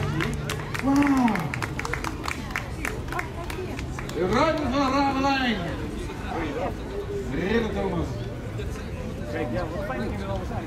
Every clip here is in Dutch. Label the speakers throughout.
Speaker 1: Wauw. De ruiter van Ravelijn. Ridder Thomas.
Speaker 2: Kijk, ja, wat fijn dat jullie er allemaal zijn.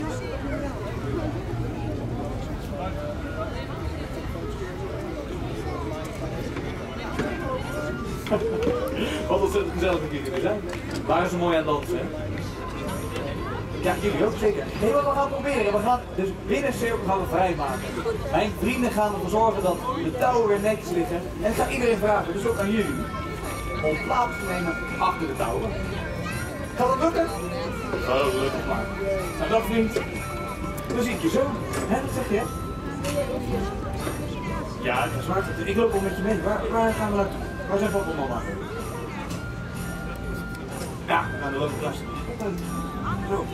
Speaker 2: Wat ontzettend gezellig dat jullie er zijn. Waren ze mooi aan het dansen, hè? Ja, jullie ook zeker. Nee, maar we gaan het proberen. We gaan dus binnencirkel gaan we vrijmaken. Mijn vrienden gaan ervoor zorgen dat de touwen weer netjes liggen. En ik ga iedereen vragen, dus ook aan jullie, om plaats te nemen achter de touwen. Gaat dat lukken? Gelukkig maar. En dat vriend, dan zie ik je zo. Hè, wat zeg je? Ja, dat is waar. Ik loop al met je mee. Waar gaan we naartoe? Waar zijn papa en mama? Ja, we gaan de leuke klas. Zo.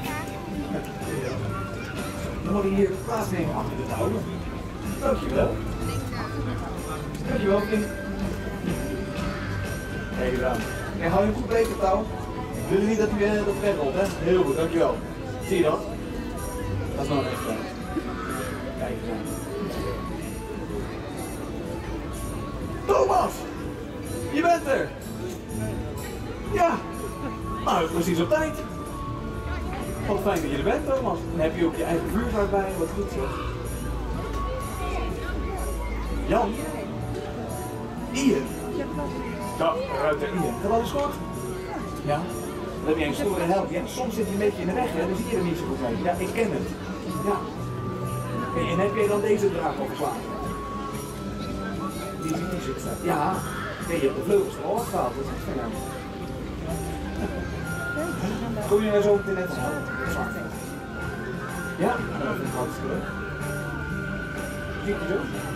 Speaker 2: Dan moet je hier plaatsnemen achter de touwen. Dankjewel. Dankjewel, kind. Kijk eens aan. En hou je goed beter, touw. Ik wil niet dat u dat wegrolt, hè? Heel goed, dankjewel. Zie je dat? Dat is nog echt fijn. Kijk eens aan. Thomas! Je bent er! Ja! Nou, precies op tijd. Wat fijn dat je er bent, Thomas. Dan heb je ook je eigen vuurvaart bij, wat goed zo. Jan? Ian? Ja, ruiter Ian. Gaat alles goed? Ja? Dan heb je een stoere help. Ja, soms zit je een beetje in de weg, hè? Dan zie je er niet zo goed mee. Ja, ik ken het. Ja. En heb jij dan deze draak opgeslagen? Die zit staat. Ja. Nee, je hebt de vleugels er al afgehaald. Dat is echt fijn. Kom je nou zo meteen net aan? Ja? Dat vind ik hartstikke leuk. Zie je zo?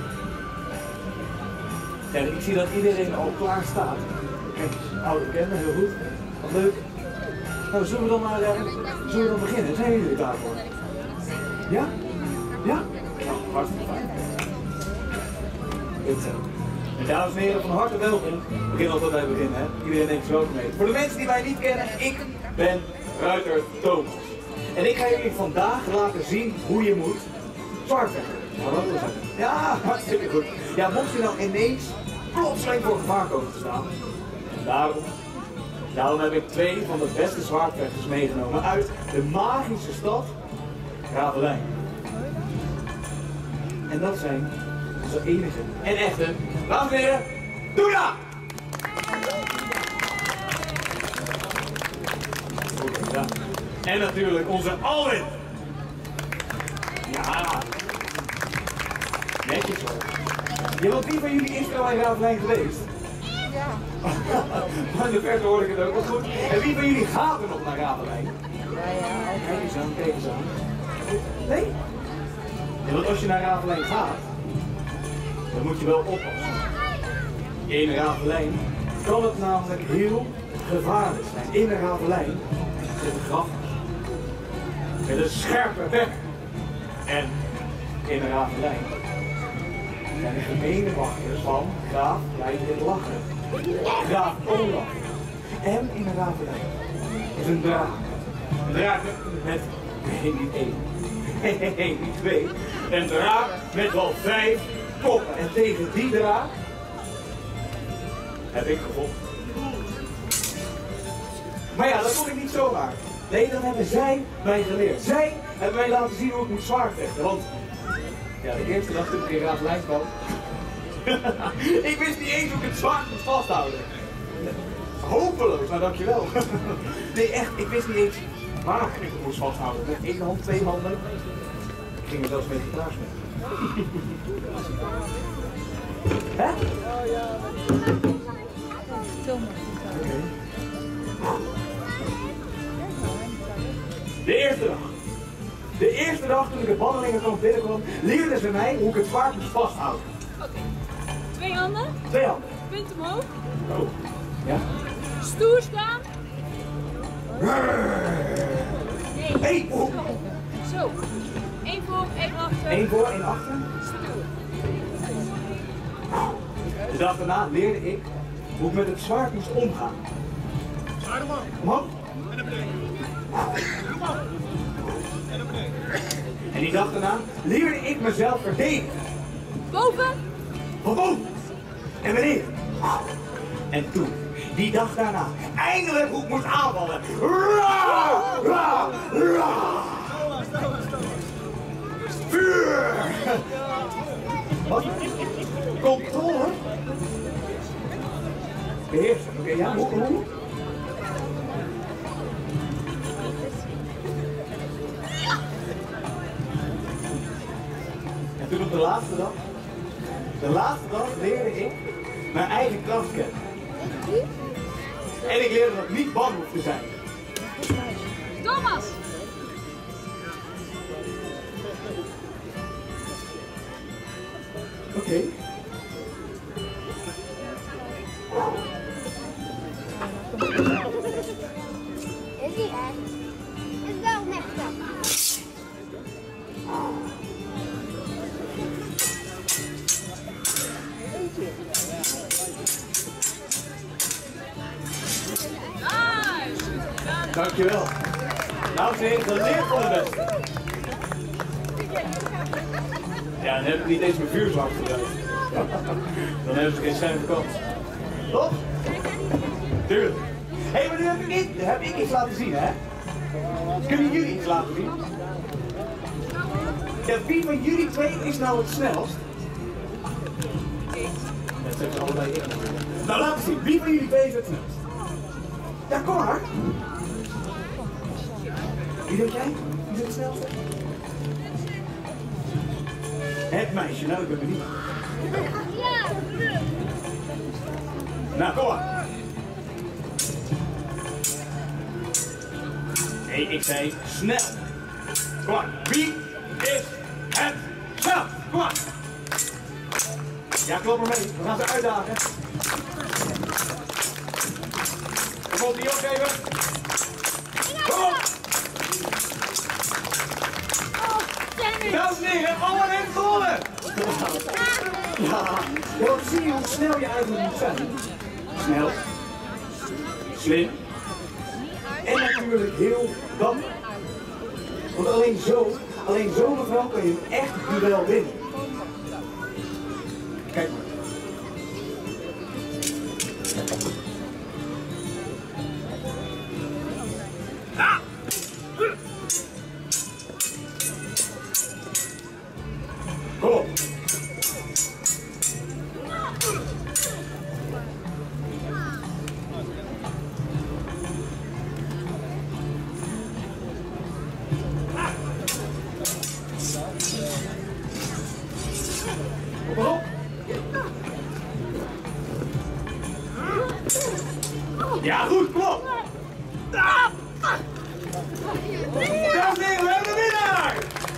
Speaker 2: Ja, ik zie dat iedereen al klaar staat. Kijk, oude bekende, heel goed. Wat leuk. Nou, zullen we dan beginnen? Zijn jullie er klaar voor? Ja? Ja? Nou, hartstikke fijn. Goed zo. En dames en heren, van harte welkom. We beginnen altijd bij het begin, hè? Iedereen denkt zo welkom mee. Voor de mensen die mij niet kennen, ik ben ruiter Thomas. En ik ga jullie vandaag laten zien hoe je moet zwaardvechten. Ja, hartstikke goed. Ja, mocht je nou ineens plotseling voor gevaar komen te staan. Daarom heb ik 2 van de beste zwaardvechters meegenomen uit de magische stad Ravelijn. En dat zijn onze enige en echte, dames en heren, Doena! Ja. En natuurlijk onze Alwin. Ja. Netjes hoor. Ja, want wie van jullie is er al in Ravelijn geweest?
Speaker 3: Ja.
Speaker 2: Maar in de verte hoor ik het ook wel goed. En wie van jullie gaat er nog naar Ravelijn?
Speaker 3: Ja.
Speaker 2: Kijk eens aan, kijk eens aan. Nee? Ja, want als je naar Ravelijn gaat, dan moet je wel oppassen. In Ravelijn kan het namelijk heel gevaarlijk zijn. In Ravelijn zit een graf met een scherpe bek. En in Ravelijn zijn de gemene wachters van Graaf Leidwit Lachen, Graaf Olaf. En in Ravelijn is een draak. Een draak met, nee niet 1, nee niet 2, een draak met wel 5 koppen. En tegen die draak heb ik gevochten. Maar ja, dat kon ik niet zomaar. Nee, dat hebben zij mij geleerd. Zij hebben mij laten zien hoe ik moet zwaardvechten. Want ja, de eerste dag toen ik in Ravelijn kwam, ik wist niet eens hoe ik het zwaard moest vasthouden. Hopeloos, nou dankjewel. Nee, echt, ik wist niet eens waar ik het moest vasthouden. Met 1 hand, 2 handen. Ik ging er zelfs met gitaars mee. Hè?
Speaker 3: Oh ja.
Speaker 2: Okay. De eerste dag toen ik de bannelingenkamp binnenkwam, leerden ze mij hoe ik het zwaard moest vasthouden.
Speaker 3: Oké. 2 handen.
Speaker 2: 2 handen.
Speaker 3: Punt omhoog.
Speaker 2: Oh. Ja.
Speaker 3: Stoer staan. Nee.
Speaker 2: Hey, oh.
Speaker 3: Zo. 1 voor, 1 achter.
Speaker 2: 1 voor, 1 achter.
Speaker 3: Stoer.
Speaker 2: De dag daarna leerde ik hoe ik met het zwaard moest omgaan.
Speaker 1: Zwaard omhoog.
Speaker 2: Omhoog.
Speaker 1: En naar beneden. Omhoog. En naar beneden.
Speaker 2: En die dag daarna leerde ik mezelf verdedigen.
Speaker 3: Boven.
Speaker 2: Van boven. En beneden. En toen, die dag daarna, eindelijk hoe ik moest aanvallen. Ra, ra, ra. Vuur! Wat? Controle? Beheersen. Oké, ja, hoe? En toen op de laatste dag leerde ik mijn eigen kracht kennen. En ik leerde dat ik niet bang hoef te zijn.
Speaker 3: Thomas.
Speaker 2: Oké.
Speaker 4: Is die echt? Is wel neftig.
Speaker 2: Dankjewel. Nou, ze heeft geleerd van de beste. Ja, dan heb ik niet eens mijn vuurzak gebruikt. Dan hebben ze geen schijnlijke kans. Toch? Tuurlijk. Hé, maar nu heb ik iets laten zien, hè? Kunnen jullie iets laten zien? Ja, wie van jullie twee is nou het snelst? Dat zeggen ze allebei in. Nou, laten we zien. Wie van jullie twee is het snelst? Ja, kom maar. Wie denk jij? Wie is het snelste? Het meisje, nou ik ben benieuwd.
Speaker 4: Ja.
Speaker 2: Nou, kom maar. Nee, ik zei snel. Kom maar. Wie is het snelst? Kom maar. Ja, klop maar mee. We gaan ze uitdagen. Kom op, die opgeven. Kom op. Dames en heren, allemaal heeft gewonnen! Ja, dan zie je hoe snel je eigenlijk moet zijn. Snel, slim en natuurlijk heel dapper. Want alleen zo mevrouw kan je een echt duel winnen. Kijk maar. Kom op. Kom op. Ja, goed, kom op. Dames en heren, we hebben de winnaar!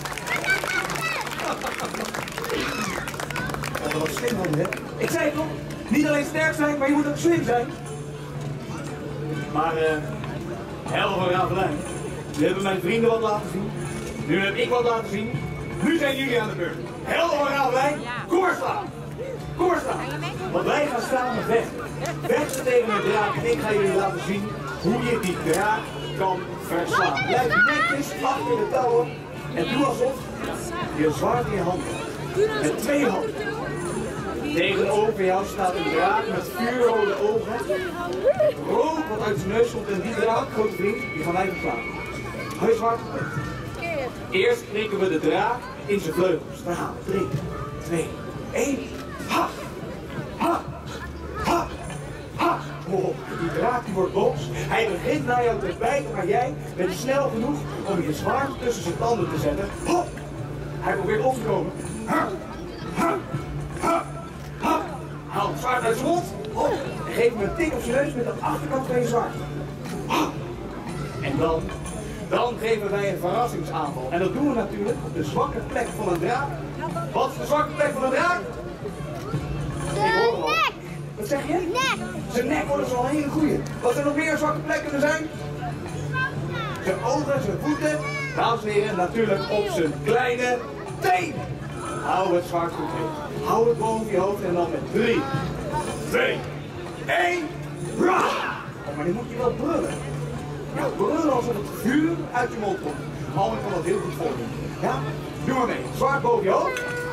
Speaker 2: Dat was slim, hè? Ik zei het toch? Niet alleen sterk zijn, maar je moet ook slim zijn. Maar, helft van Ravelijn. Nu hebben mijn vrienden wat laten zien. Nu heb ik wat laten zien. Nu zijn jullie aan de beurt. Helft van Ravelijn, koorslaan! Koorslaan! Want wij gaan samen vechten. Vechten tegen een draak en ik ga jullie laten zien hoe je die draak kan verslaan. Blijf netjes achter de touwen en doe alsof je zwaard in je hand hebt. Met twee handen. Tegenover jou staat een draak met vuurrode ogen. Rook wat uit zijn neus komt en die draak, grote vriend, die gaan wij verslaan. Hou je zwaard op. Eerst prikken we de draak in zijn vleugels. Daar gaan we. 3, 2, 1. Ha! Ha! Ha! Ha! Oh, die draak die wordt boos. Hij begint naar jou te bijten, maar jij bent snel genoeg om je zwaard tussen zijn tanden te zetten. Hop! Hij probeert op te komen. Ha! Ha! Ha! Ha! Haal het zwaard uit zijn mond. Hop! En geef hem een tik op zijn neus met de achterkant van je zwaard. Ha! En dan geven wij een verrassingsaanval. En dat doen we natuurlijk op de zwakke plek van een draak. Wat is de zwakke plek van een draak?
Speaker 4: De nek.
Speaker 2: Wat zeg je?
Speaker 4: Nek.
Speaker 2: Zijn nek wordt wel een hele goeie. Wat er nog meer zwakke plekken er zijn? Zijn ogen, zijn voeten. Dames en heren, natuurlijk op zijn kleine tenen. Hou het zwaard goed in. Hou het boven je hoofd en dan met 3, 2, 1. Ra! Oh, maar nu moet je wel brullen. Ja, brullen alsof het vuur uit je mond komt. Alwin kan dat heel goed voordoen. Ja? Doe maar mee. Zwaard boven je hoofd.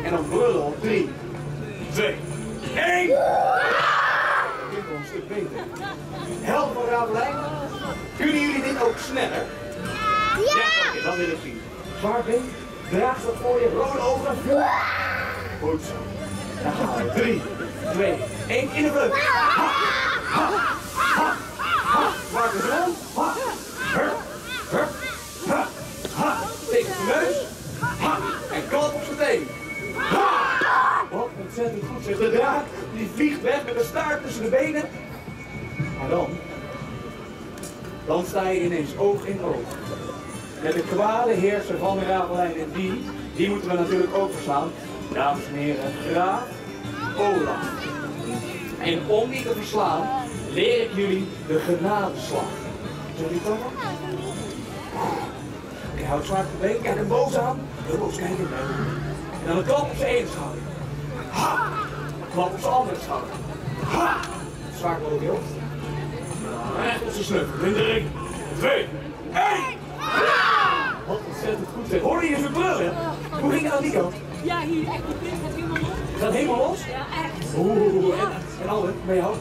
Speaker 2: En dan brullen op 3, 2, 1. Dit wordt een stuk beter. Helft van Ravelijn. Kunnen jullie dit ook sneller? Ja, oké, dat wil ik zien. Zwaar been, draag dat voor je, rode ogen. Goed zo. Dan gaan we. 3, 2, 1, in de vleugel. Ha, ha, ha, ha. Maak het rond. Ha, hup, hup, ha, ha. Steek op de neus. Ha, en klap op zijn teen. Ha. Wat ontzettend goed zeg. De draak die vliegt weg met de staart tussen de benen. Maar dan sta je ineens oog in oog. Met de kwade heerser van de Ravelijn en die moeten we natuurlijk ook verslaan. Dames en heren, graaf Olaf. En om die te verslaan, leer ik jullie de genadeslag. Zullen jullie komen? Oké, houd zwaar op de been, kijk hem boos aan. Heel boos kijken. En dan een klap op zijn ene schouder. Ha! Klap op zijn andere schouder. Ha! Zwaar op de hoofd. Recht op zijn snuffel. In de ring. 2, 1! Wat ontzettend goed zeg. Hoorde je ze brullen? Hoe ging het aan die kant?
Speaker 3: Ja, hier, echt, die print gaat helemaal los.
Speaker 2: Gaat helemaal los?
Speaker 3: Ja, echt.
Speaker 2: Oeh, en alle, ben je hoofd?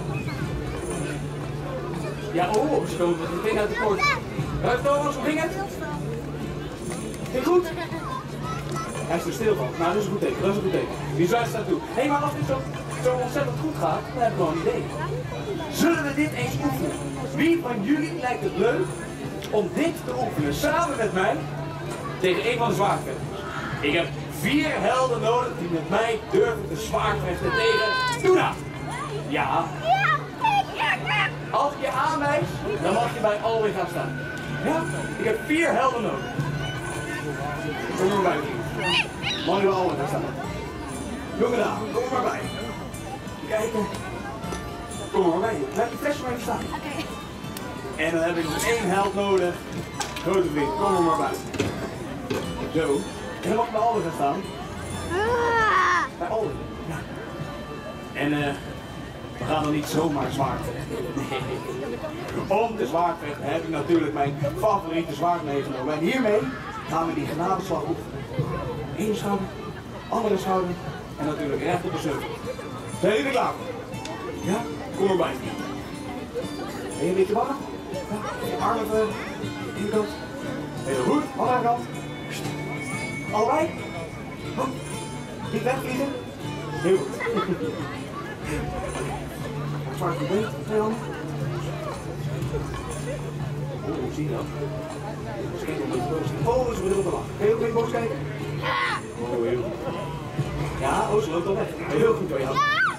Speaker 2: Ja, oh, ze komen meteen uit de poort. Thomas, hoe ging het? Ging goed? Hij is er stil van. Nou, dat is een goed teken, dat is een goed teken. Die zuid staat toe. Hé, maar als het zo ontzettend goed gaat, dan heb ik wel een idee. Zullen we dit eens oefenen? Wie van jullie lijkt het leuk om dit te oefenen samen met mij tegen een van de zwaardvechters? Ik heb 4 helden nodig die met mij durven te zwaardvechten tegen Tuna. Ja. Als ik je aanwijst, dan mag je bij Alwin gaan staan. Ja? Ik heb 4 helden nodig. Kom er maar bij, vriend. Mag je bij Alwin gaan staan? Jonge dame, kom er maar bij. Kijken. Kom maar bij. Laat je flesje maar even staan. En dan heb ik nog 1 held nodig. Grote vriend, kom er maar bij. Zo. En dan mag je bij Alwin gaan staan. Bij Alwin. Ja. En we gaan dan niet zomaar zwaard vechten. Nee. Om de zwaard vechten heb ik natuurlijk mijn favoriete zwaard meegenomen. En hiermee gaan we die genadeslag oefenen. Eén schouder, andere schouder en natuurlijk recht op de snuffel. Zijn jullie klaar voor? Ja? Kom erbij. Ben je een beetje bang? Ja? Armen even in de kant. Heel goed, andere kant. Allebei? Oh. Niet wegvliegen? Heel goed. Zwaar verbeen, 2 handen. Oh, zie je dat? Dus kijk een beetje boos. Oh, ze bedoelt te lachen. Kun je ook een beetje boos kijken? Oh, heel goed. Ja, oh, ze loopt al weg. Heel goed hoor, Jan.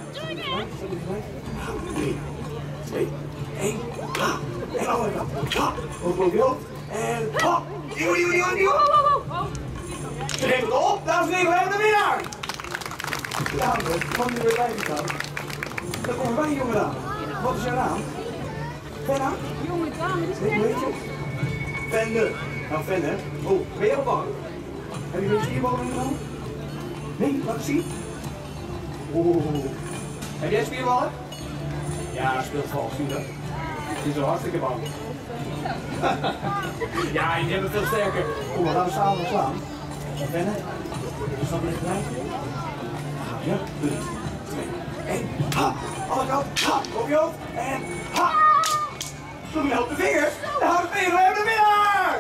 Speaker 2: 3, 2, 1. Ha! En de andere kant. Ha! Ook boven je hoofd. En ha! Nieuw. Ze geven het op. Dames en heren, we hebben de winnaar! Dames, kan je weer bij staan? Dan kom erbij, jonge dame. Wat is jouw naam? Fenna?
Speaker 3: Jonge dame, dit is
Speaker 2: Weet je? Fenne. Nou, Fenne. Oh, ben je al bang? Heb je een spierballen ingenomen? Nee, laat eens zien. Oeh. Heb jij spierballen? Ja, speelt vals, zie je dat? Je is zo hartstikke bang. Ja, je bent veel sterker. Kom, we gaan we samen slaan. Fenne. Is dat even bij? Ja, 3, 2, 1. Ha! Alle kant. Ha! Op je hoofd. En ha! Doe me op de vingers. Dan houdt het tegen. We hebben de winnaar!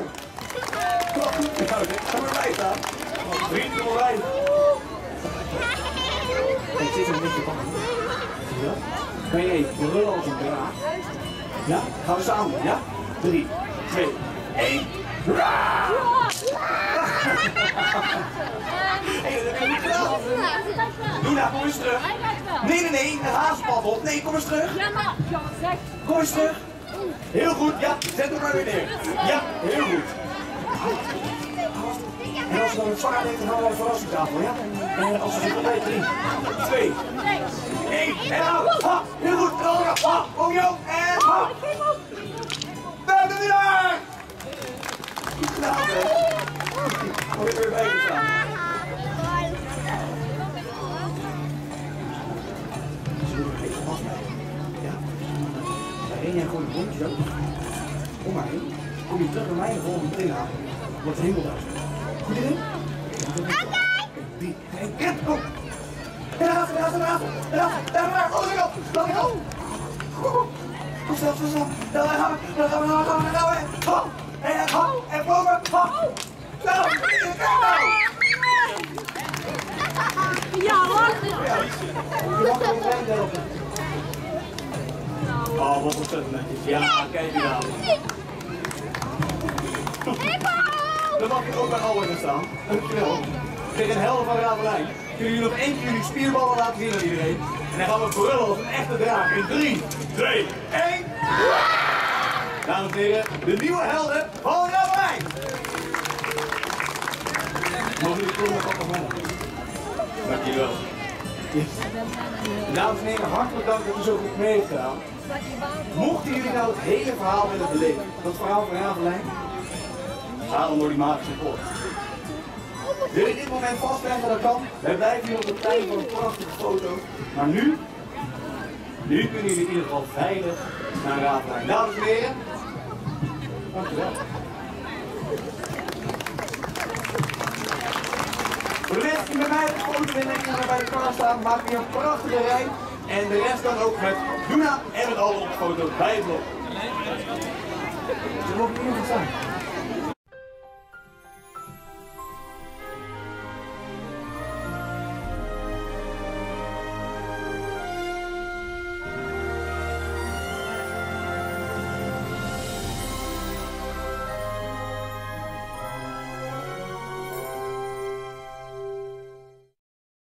Speaker 2: Kom erbij staan. Vrienden, kom erbij. Het zit een beetje van. Zie je dat? Kan je even brullen als een draak? Ja? Gaan we samen, ja? 3, 2, 1. Raah! Hé, dat heb je niet gedaan. Luna, kom eens terug. Nee, een hazenpad op. Nee, kom eens terug.
Speaker 3: Ja, maar, ja, zeg.
Speaker 2: Kom eens terug. Heel goed, ja, zet hem maar weer neer. Ja, heel goed. En als je dan het zwaar neemt, dan gaan we een verrassingstafel, ja? En als we zitten bij 3, 2, 1, en out. Ha, heel goed. En dan ha, om jou, en ha. We hebben de winnaar! Goed gedaan, hè? Moet ik weer bij je staan. Ja? Daarheen jij gewoon een rondje zo. Kom maar heen. Kom je terug bij mij en volgende meteen halen. Wordt het helemaal duizend. Goed idee? 3, En ren, kom. Daar, oh, daar gaan we. Kom snel. Daar gaan we. Kom. En boven. Kom. Zo,
Speaker 3: Ja hoor.
Speaker 2: je mag er meteen helpen. Oh, wat ontzettend netjes. Ja, kijk hier aan. Dan mag je ook bij Alweer staan. Dankjewel. Tegen een helder van Ravelijn. Kunnen jullie nog één keer jullie spierballen laten zien aan iedereen? En dan gaan we brullen als een echte draak. In 3, 2, 1. Dames en heren, de nieuwe helden van Ravelijn. Mogen jullie komen nog wat nog Dankjewel. Yes. Dames en heren, hartelijk dank dat u zo goed mee heeft gedaan. Mochten jullie nou het hele verhaal willen beleven, dat verhaal van Ravelijn, ga dan door die magische poort. Wil je dit moment vastleggen, dat kan. Wij blijven hier op de tijd voor een prachtige foto. Maar nu kunnen jullie in ieder geval veilig naar Ravelijn. Dames en heren, dankjewel. Voor de rest die met mij de foto willen en bij de kar staan, maak je een prachtige rij. En de rest dan ook met Luna en met alle op de foto bij het blok. Ze mogen hier nog staan.